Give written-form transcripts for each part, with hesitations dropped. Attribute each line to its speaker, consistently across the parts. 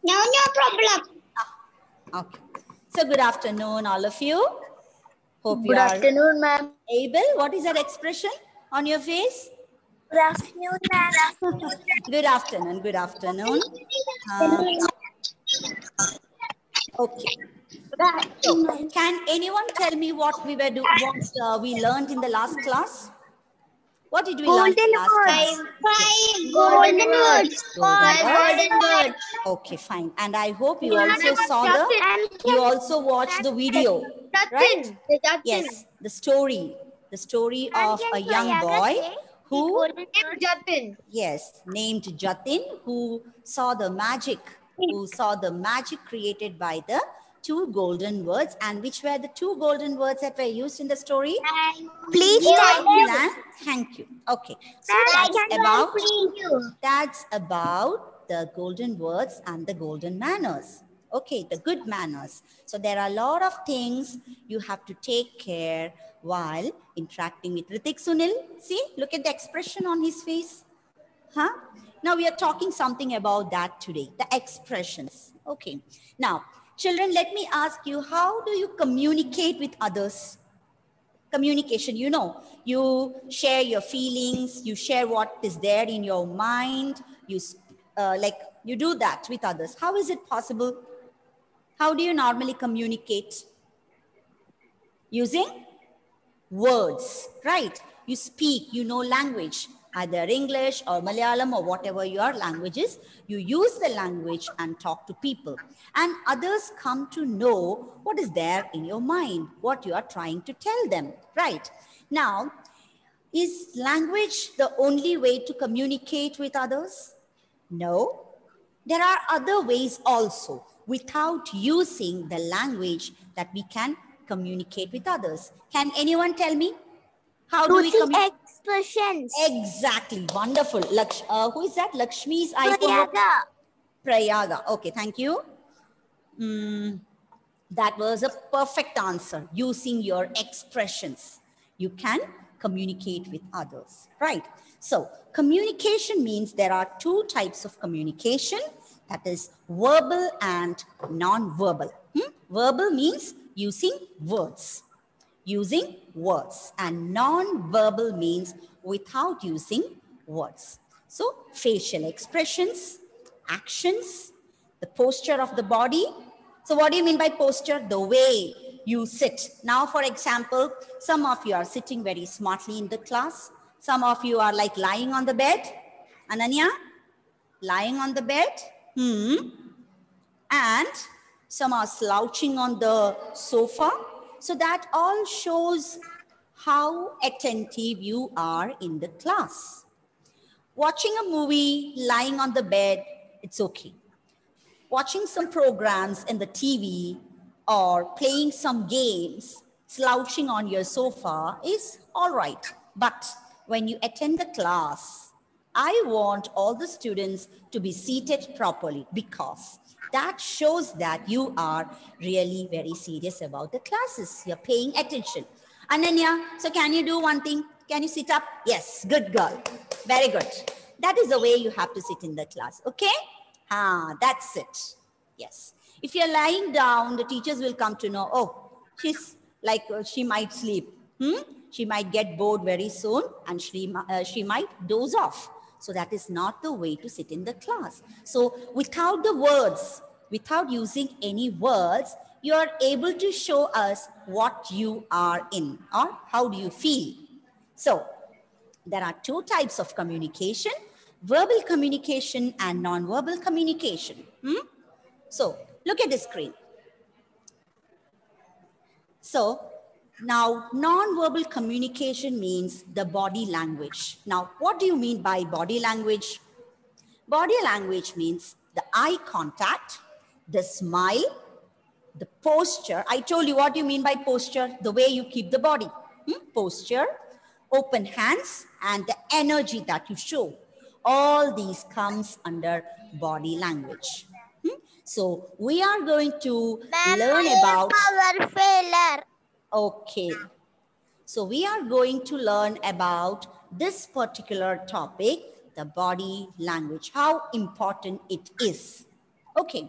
Speaker 1: No, no problem.
Speaker 2: Okay. So good afternoon, all of you. Hope you
Speaker 1: Good
Speaker 2: are
Speaker 1: afternoon, ma'am.
Speaker 2: able. What is that expression on your face?
Speaker 1: Good afternoon, ma'am.
Speaker 2: Good afternoon. Good afternoon. Okay. So, can anyone tell me what we learned in the last class? What did we learn in
Speaker 1: Golden
Speaker 2: the last class?
Speaker 1: words.
Speaker 2: Yes.
Speaker 1: Five golden words.
Speaker 2: Golden
Speaker 1: Five
Speaker 2: words.
Speaker 1: golden words.
Speaker 2: Okay, fine. And I hope you also you also watched the video, right? Yes, the story of a young boy who,
Speaker 1: Jatin.
Speaker 2: yes, named Jatin, who saw the magic created by the two golden words. And which were the two golden words that were used in the story?
Speaker 1: Please
Speaker 2: Thank you
Speaker 1: tell
Speaker 2: and thank you. Okay, so that's about the golden words and the golden manners. Okay, the good manners. So there are a lot of things you have to take care while interacting with Ritik. Sunil, see, look at the expression on his face. Huh? Now we are talking something about that today, the expressions. Okay. Now, children, let me ask you, how do you communicate with others? Communication, you share your feelings, you share what is there in your mind, you do that with others. How is it possible? How do you normally communicate? Using words, right? You speak, language, either English or Malayalam or whatever your language is. You use the language and talk to people. And others come to know what is there in your mind, what you are trying to tell them, right? Now, is language the only way to communicate with others? No. There are other ways also without using the language that we can communicate with others. Can anyone tell me? How do we communicate?
Speaker 1: Expressions.
Speaker 2: Exactly. Wonderful. Who is that? Lakshmi's iPhone.
Speaker 1: Prayaga.
Speaker 2: Prayaga. Okay, thank you. That was a perfect answer. Using your expressions, you can communicate with others, right? So communication means there are two types of communication, that is verbal and non-verbal. Verbal means using words, and non-verbal means without using words. So facial expressions, actions, the posture of the body. So what do you mean by posture? The way you sit. Now, for example, some of you are sitting very smartly in the class. Some of you are like lying on the bed. Ananya, lying on the bed. And some are slouching on the sofa. So that all shows how attentive you are in the class. Watching a movie, lying on the bed, it's okay. Watching some programs in the TV or playing some games, slouching on your sofa is all right. But when you attend the class, I want all the students to be seated properly, because that shows that you are really very serious about the classes. You're paying attention. Ananya, so can you do one thing? Can you sit up? Yes, good girl. Very good. That is the way you have to sit in the class, okay? That's it. Yes. If you're lying down, the teachers will come to know, oh, she's like, she might sleep. She might get bored very soon and she might doze off. So that is not the way to sit in the class. So without the words, without using any words, you are able to show us what you are in or how do you feel. So there are two types of communication, verbal communication and non-verbal communication. So look at the screen. So now non-verbal communication means the body language. Now, what do you mean by body language? Body language means the eye contact, the smile, the posture. I told you what you mean by posture, the way you keep the body. Posture, open hands, and the energy that you show. All these comes under body language. So we are going to learn about
Speaker 1: Power failure.
Speaker 2: Okay. So we are going to learn about this particular topic, the body language, how important it is. Okay.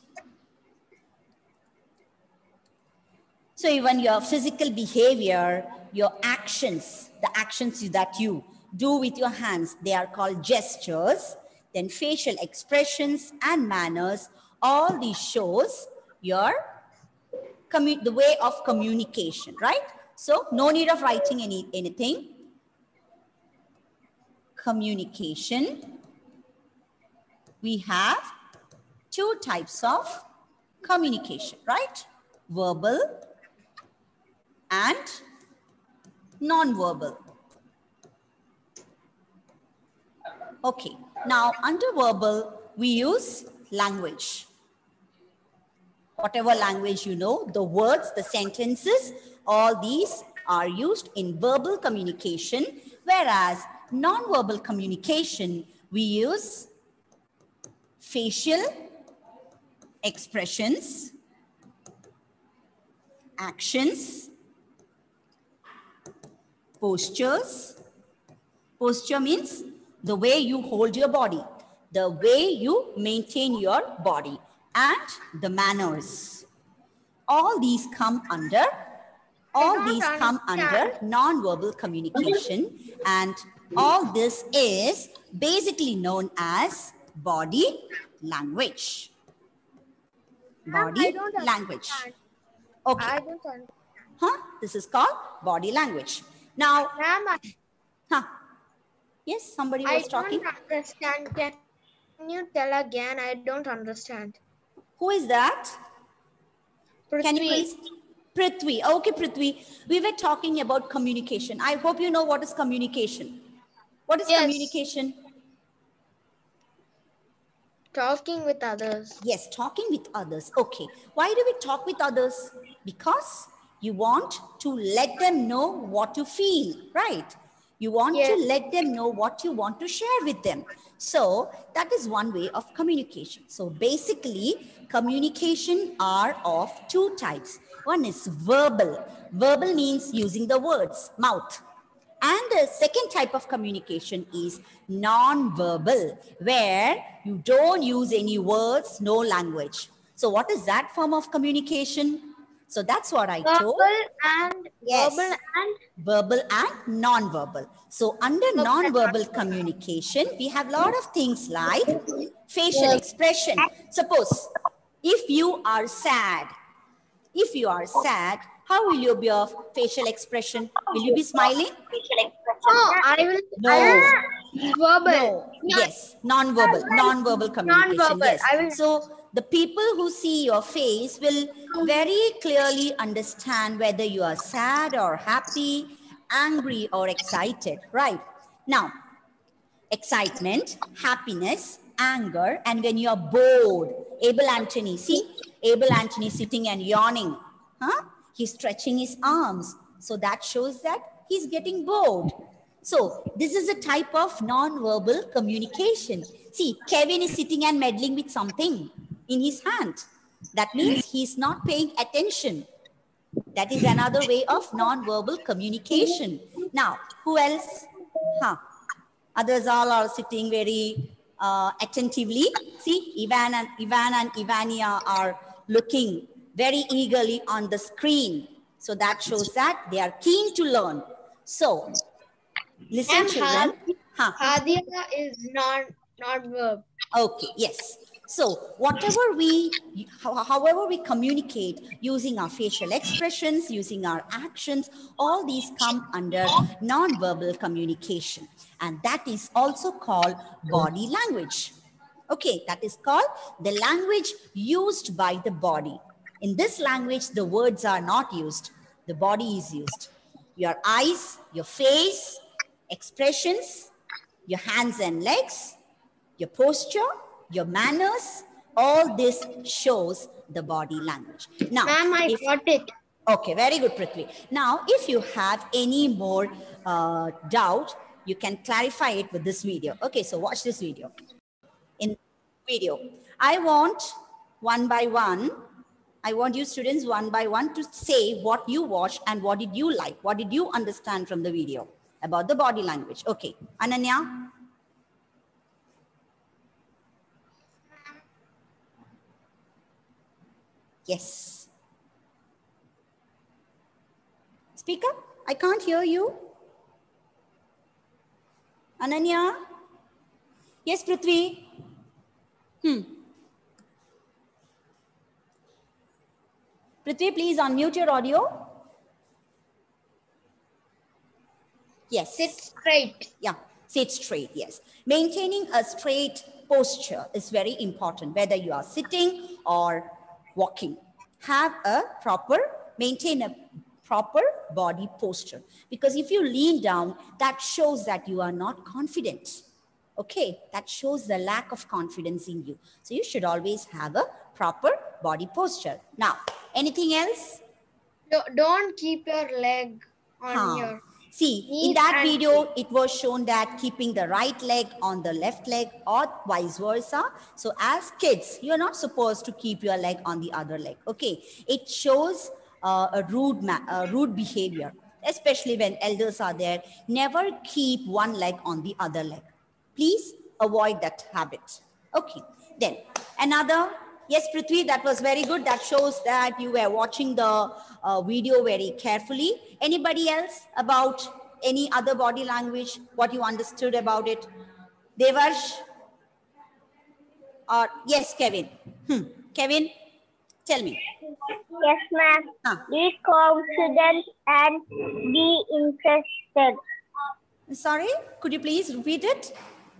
Speaker 2: So even your physical behavior, your actions, the actions that you do with your hands, they are called gestures. Then facial expressions and manners, all these shows your the way of communication, right? So no need of writing anything. Communication. We have two types of communication, right? Verbal and non-verbal. Okay, now under verbal, we use language. Whatever language you know, the words, the sentences, all these are used in verbal communication, whereas non-verbal communication, we use facial expressions, actions, postures. Posture means the way you hold your body, the way you maintain your body, and the manners. All these come under non-verbal communication, and all this is basically known as body language. Body language. Okay.
Speaker 1: I don't understand.
Speaker 2: This is called body language. Now,
Speaker 1: Ma'am,
Speaker 2: yes, somebody was talking.
Speaker 1: I don't understand. Can you tell again? I don't understand.
Speaker 2: Who is that?
Speaker 1: Prithvi.
Speaker 2: Can you please? Prithvi. Okay, Prithvi. We were talking about communication. I hope you know what is communication. What is communication?
Speaker 1: Talking with others.
Speaker 2: Yes, talking with others. Okay. Why do we talk with others? Because you want to let them know what you feel, right? You want to let them know what you want to share with them. So that is one way of communication. So basically, communication are of two types. One is verbal. Verbal means using the words, mouth. And the second type of communication is non-verbal, where you don't use any words, no language. So what is that form of communication? So that's what I told. Verbal and non-verbal. So under non-verbal communication, we have a lot of things like facial expression. Suppose if you are sad, how will you be of facial expression? Will you be smiling?
Speaker 1: I will.
Speaker 2: No.
Speaker 1: Verbal.
Speaker 2: No. Yes. Non-verbal. Non-verbal communication.
Speaker 1: Non-verbal.
Speaker 2: Yes. So the people who see your face will very clearly understand whether you are sad or happy, angry or excited. Right. Now, excitement, happiness, anger, and when you are bored. Abel Anthony. See? Abel Anthony sitting and yawning. He's stretching his arms. So that shows that he's getting bored. So this is a type of non-verbal communication. See, Kevin is sitting and meddling with something in his hand. That means he's not paying attention. That is another way of non-verbal communication. Now, who else? Others all are sitting very attentively. See, Ivan and Ivania are looking very eagerly on the screen. So that shows that they are keen to learn. So, listen, children.
Speaker 1: Hadia is not verb.
Speaker 2: Okay, yes. So however we communicate using our facial expressions, using our actions, all these come under non-verbal communication. And that is also called body language. Okay, that is called the language used by the body. In this language, the words are not used. The body is used. Your eyes, your face, expressions, your hands and legs, your posture, your manners, all this shows the body language. Now,
Speaker 1: Ma'am, I got it.
Speaker 2: Okay, very good, Prithvi. Now, if you have any more doubt, you can clarify it with this video. Okay, so watch this video. In video, I want one by one, I want you students one by one to say what you watched and what did you like, what did you understand from the video about the body language. Okay, Ananya? Yes. Speak up. I can't hear you. Ananya? Yes, Prithvi? Prithvi, please unmute your audio. Yes.
Speaker 1: Sit straight.
Speaker 2: Yeah, sit straight, yes. Maintaining a straight posture is very important, whether you are sitting or walking. Maintain a proper body posture. Because if you lean down, that shows that you are not confident. Okay, that shows the lack of confidence in you. So you should always have a proper body posture. Now, anything else?
Speaker 1: Don't keep your leg on
Speaker 2: Huh.
Speaker 1: your
Speaker 2: See, in
Speaker 1: knees
Speaker 2: that
Speaker 1: and
Speaker 2: video, it was shown that keeping the right leg on the left leg or vice versa. So as kids, you're not supposed to keep your leg on the other leg. Okay. It shows a rude behavior, especially when elders are there. Never keep one leg on the other leg. Please avoid that habit. Okay. Then another. Yes, Prithvi, that was very good. That shows that you were watching the video very carefully. Anybody else about any other body language, what you understood about it? Devarsh? Or yes, Kevin. Kevin, tell me.
Speaker 3: Yes, ma'am.
Speaker 2: Huh.
Speaker 3: Be confident and be interested.
Speaker 2: Sorry, could you please repeat it?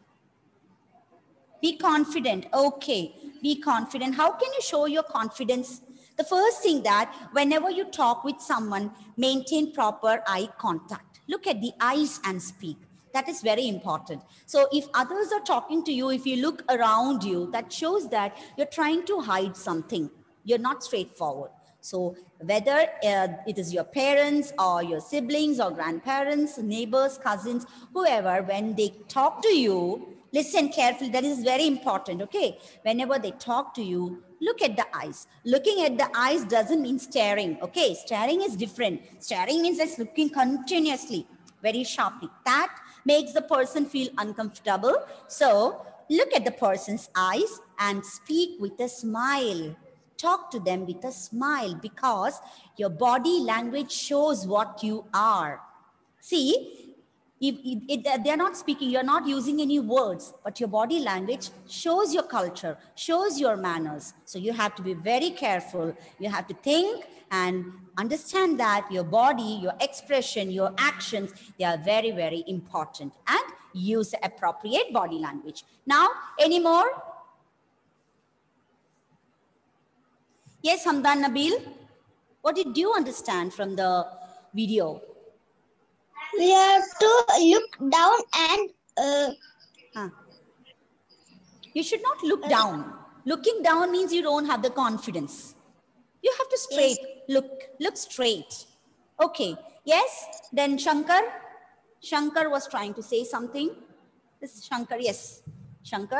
Speaker 2: Be confident. Okay, be confident. How can you show your confidence? The first thing that whenever you talk with someone, maintain proper eye contact. Look at the eyes and speak. That is very important. So if others are talking to you, if you look around you, that shows that you're trying to hide something. You're not straightforward. So whether it is your parents or your siblings or grandparents, neighbors, cousins, whoever, when they talk to you, listen carefully. That is very important, okay? Whenever they talk to you, look at the eyes. Looking at the eyes doesn't mean staring, okay? Staring is different. Staring means just looking continuously, very sharply. That makes the person feel uncomfortable. So look at the person's eyes and speak with a smile. Talk to them with a smile because your body language shows what you are. See, they're not speaking, you're not using any words, but your body language shows your culture, shows your manners. So you have to be very careful. You have to think and understand that your body, your expression, your actions, they are very, very important. And use appropriate body language. Now, any more? Yes, Hamdan Nabil, what did you understand from the video?
Speaker 3: We have to look down and
Speaker 2: You should not look down. Looking down means you don't have the confidence. You have to straight, look straight. Okay, yes, then Shankar was trying to say something. This is Shankar, yes. Shankar?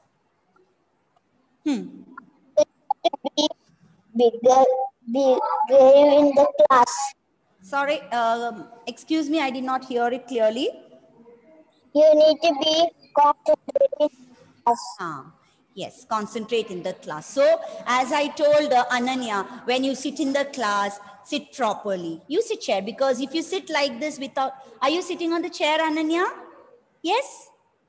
Speaker 3: be brave in the class.
Speaker 2: Sorry, excuse me, I did not hear it clearly.
Speaker 3: You need to be concentrated in class.
Speaker 2: Yes, concentrate in the class. So, as I told Ananya, when you sit in the class, sit properly. Use a chair, because if you sit like this without... Are you sitting on the chair, Ananya? Yes?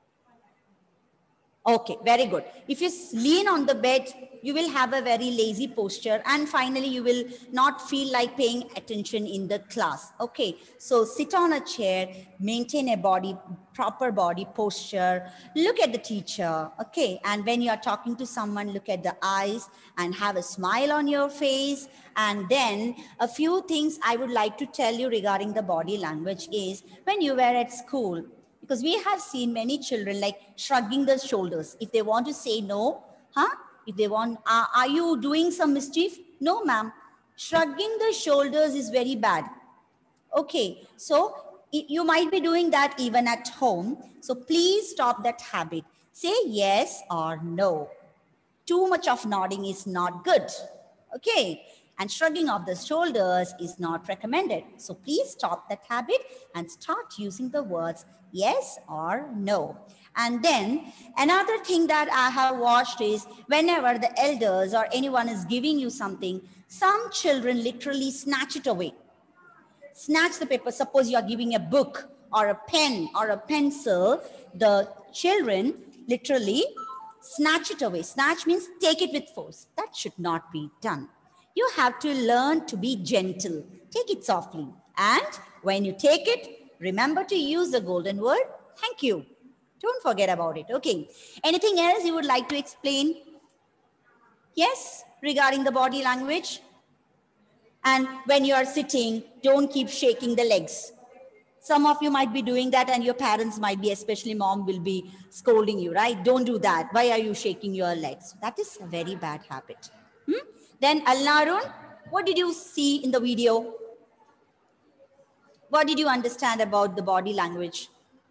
Speaker 2: Okay, very good. If you lean on the bed, you will have a very lazy posture, and finally you will not feel like paying attention in the class. Okay, so sit on a chair, maintain a proper body posture, look at the teacher, okay, and when you are talking to someone, look at the eyes and have a smile on your face. And then a few things I would like to tell you regarding the body language is, when you were at school, because we have seen many children like shrugging the shoulders. If they want to say no, if they want, are you doing some mischief? No, ma'am. Shrugging the shoulders is very bad. Okay, so you might be doing that even at home. So please stop that habit. Say yes or no. Too much of nodding is not good. Okay, and shrugging of the shoulders is not recommended. So please stop that habit and start using the words yes or no. And then another thing that I have watched is whenever the elders or anyone is giving you something, some children literally snatch it away. Snatch the paper. Suppose you are giving a book or a pen or a pencil, the children literally snatch it away. Snatch means take it with force. That should not be done. You have to learn to be gentle. Take it softly. And when you take it, remember to use the golden word, thank you. Don't forget about it. Okay. Anything else you would like to explain? Yes, regarding the body language? And when you are sitting, don't keep shaking the legs. Some of you might be doing that and your parents might be, especially mom, will be scolding you, right? Don't do that. Why are you shaking your legs? That is a very bad habit. Then Alnarun, what did you see in the video? What did you understand about the body language?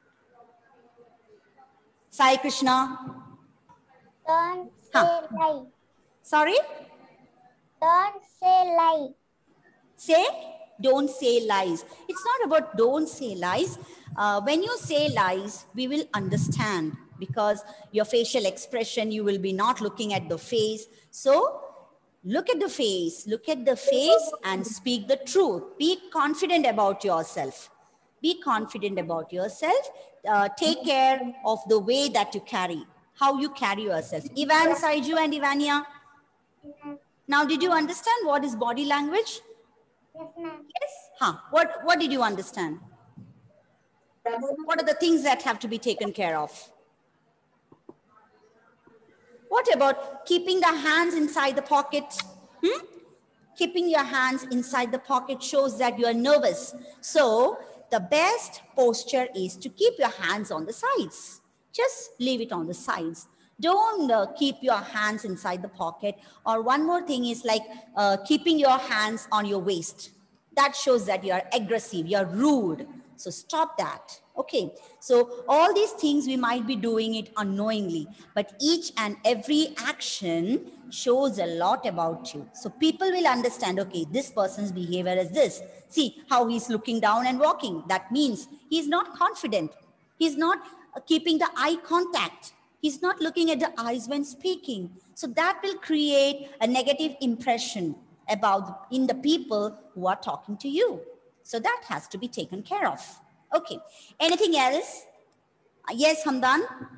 Speaker 2: Sai Krishna?
Speaker 3: Don't say lie.
Speaker 2: Sorry?
Speaker 3: Don't say lie.
Speaker 2: Say, don't say lies. It's not about don't say lies. When you say lies, we will understand because your facial expression, you will be not looking at the face. So look at the face and speak the truth. Be confident about yourself. Be confident about yourself. Take care of the way that you carry, how you carry yourself. Ivan, Saiju and Ivania. Now, did you understand what is body language?
Speaker 3: Yes, ma'am.
Speaker 2: Yes? What did you understand? What are the things that have to be taken care of? What about keeping the hands inside the pocket? Keeping your hands inside the pocket shows that you are nervous. So the best posture is to keep your hands on the sides. Just leave it on the sides. Don't keep your hands inside the pocket. Or one more thing is like keeping your hands on your waist. That shows that you are aggressive, you are rude. So stop that. Okay. So all these things we might be doing it unknowingly, but each and every action shows a lot about you. So people will understand, okay, this person's behavior is this. See how he's looking down and walking. That means he's not confident. He's not keeping the eye contact. He's not looking at the eyes when speaking. So that will create a negative impression about in the people who are talking to you. So that has to be taken care of. Okay. Anything else? Yes, Hamdan?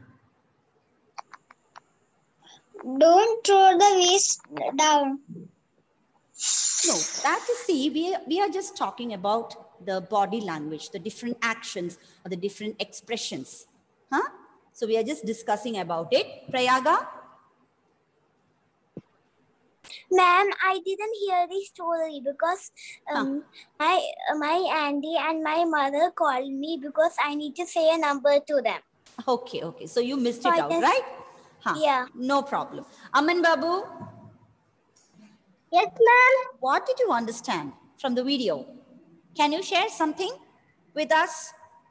Speaker 3: Don't throw the waist down.
Speaker 2: No, that is, see, we are just talking about the body language, the different actions or the different expressions. Huh? So we are just discussing about it. Prayaga?
Speaker 3: Ma'am, I didn't hear the story because my auntie and my mother called me because I need to say a number to them.
Speaker 2: Okay, okay. So you missed
Speaker 3: So
Speaker 2: it
Speaker 3: I
Speaker 2: out,
Speaker 3: just-
Speaker 2: right? Huh.
Speaker 3: Yeah.
Speaker 2: No problem. Aman Babu,
Speaker 3: Yes, ma'am.
Speaker 2: what did you understand from the video? Can you share something with us?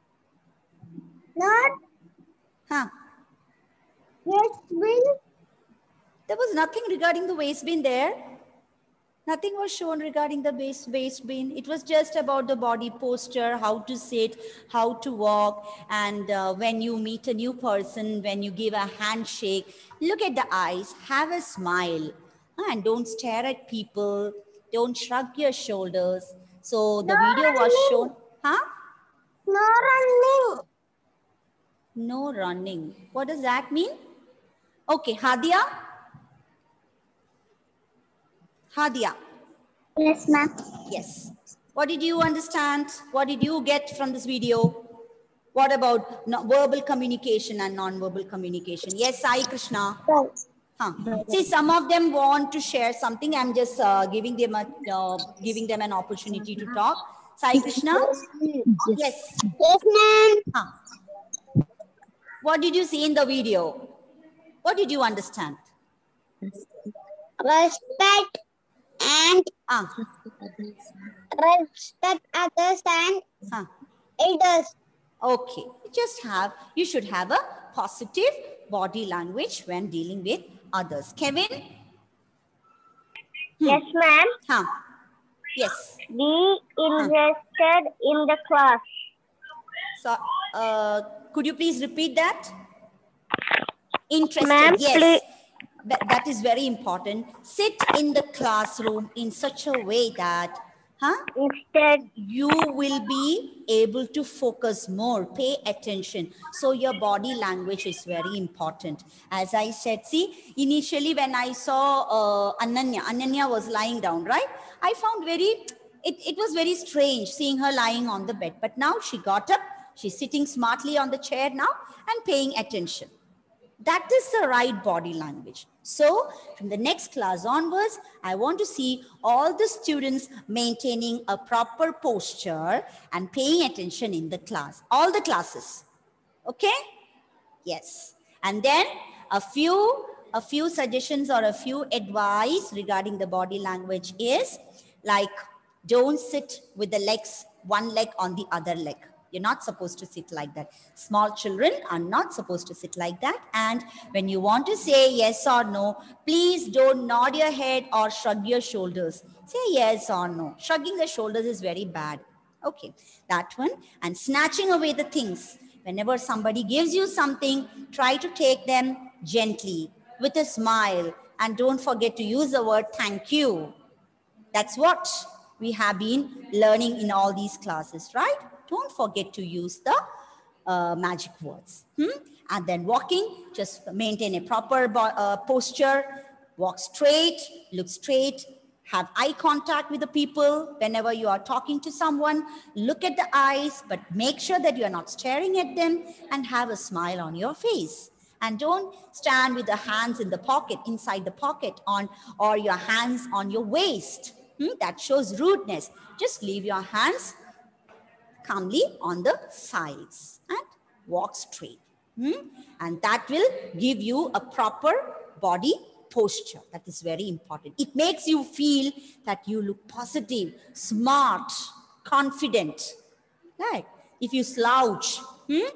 Speaker 3: Not
Speaker 2: Huh.
Speaker 3: yes, will.
Speaker 2: There was nothing regarding the waste bin there. Nothing was shown regarding the waste bin. It was just about the body posture, how to sit, how to walk. And when you meet a new person, when you give a handshake, look at the eyes, have a smile. And don't stare at people. Don't shrug your shoulders. So the video was shown. Huh?
Speaker 3: No running.
Speaker 2: No running. What does that mean? Okay, Hadia. Hadia.
Speaker 3: Yes, ma'am.
Speaker 2: Yes. What did you understand? What did you get from this video? What about verbal communication and non-verbal communication? Yes, Sai Krishna.
Speaker 3: Right.
Speaker 2: Huh. See, some of them want to share something. I'm just giving them an opportunity to talk. Sai Krishna? Yes.
Speaker 3: Yes, ma'am.
Speaker 2: Huh. What did you see in the video? What did you understand?
Speaker 3: Respect and respect others and elders.
Speaker 2: Okay. You should have a positive body language when dealing with others. Kevin?
Speaker 3: Yes, ma'am.
Speaker 2: Huh. Yes.
Speaker 3: Be invested in the class.
Speaker 2: So, could you please repeat that? Interested,
Speaker 3: Ma'am,
Speaker 2: yes. That is very important. Sit in the classroom in such a way that
Speaker 3: Instead,
Speaker 2: you will be able to focus more, pay attention. So your body language is very important. As I said, see, initially when I saw Ananya was lying down, right? I found it was very strange seeing her lying on the bed. But now she got up, she's sitting smartly on the chair now and paying attention. That is the right body language. So from the next class onwards, I want to see all the students maintaining a proper posture and paying attention in the class, all the classes. Okay? Yes. And then a few suggestions or a few advice regarding the body language is like, don't sit with the legs, one leg on the other leg. You're not supposed to sit like that. Small children are not supposed to sit like that. And when you want to say yes or no, please don't nod your head or shrug your shoulders. Say yes or no. Shrugging the shoulders is very bad. Okay, that one. And snatching away the things. Whenever somebody gives you something, try to take them gently with a smile. And don't forget to use the word thank you. That's what we have been learning in all these classes, right? Don't forget to use the magic words. And then walking, just maintain a proper posture, walk straight, look straight, have eye contact with the people. Whenever you are talking to someone, look at the eyes, but make sure that you are not staring at them and have a smile on your face. And don't stand with the hands in the pocket, inside the pocket or your hands on your waist. That shows rudeness. Just leave your hands calmly on the sides and walk straight. And that will give you a proper body posture. That is very important. It makes you feel that you look positive, smart, confident. Right? If you slouch, you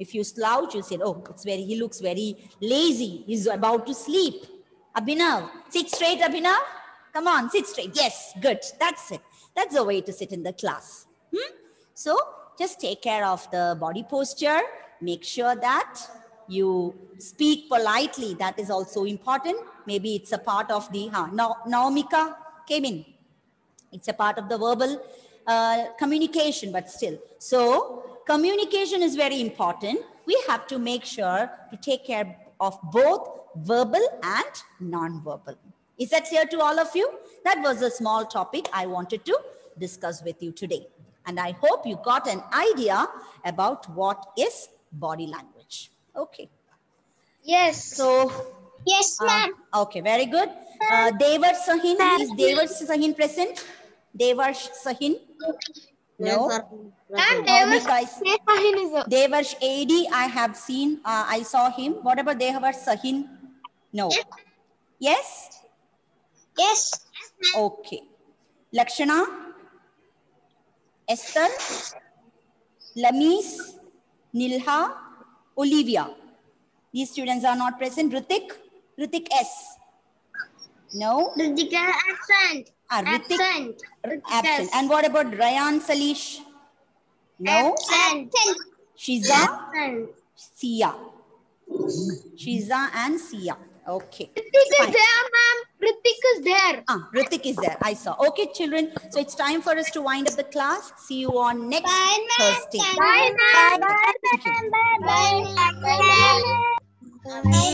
Speaker 2: say, oh, he looks very lazy. He's about to sleep. Abhinav, sit straight, Abhinav. Come on, sit straight. Yes, good. That's it. That's the way to sit in the class. So just take care of the body posture. Make sure that you speak politely. That is also important. Maybe it's a part of the, Naumika came in. It's a part of the verbal communication, but still. So communication is very important. We have to make sure to take care of both verbal and non-verbal. Is that clear to all of you? That was a small topic I wanted to discuss with you today. And I hope you got an idea about what is body language. Okay.
Speaker 1: Yes.
Speaker 2: So,
Speaker 3: yes, ma'am.
Speaker 2: Okay, very good. Devar Sahin, is Devar Sahin present? Devar Sahin? No. Devarsh AD, I have seen, I saw him. What about Devar Sahin? No. Yes?
Speaker 3: Yes.
Speaker 2: Okay. Lakshana? Esther? Lamis? Nilha? Olivia? These students are not present. Ritik? Ritik S? No?
Speaker 1: Ritika absent.
Speaker 2: Ritik? Absent. And what about Rayan Salish? No?
Speaker 1: Absent.
Speaker 2: Shiza?
Speaker 1: Absent.
Speaker 2: Sia? Shiza and Sia. Okay.
Speaker 1: Ritik is there, ma'am. Ritik is there.
Speaker 2: Ritik is there. I saw. Okay, children. So it's time for us to wind up the class. See you on next Thursday.
Speaker 1: Bye, ma'am.
Speaker 3: Bye, ma'am. Bye, ma'am. Bye, ma'am.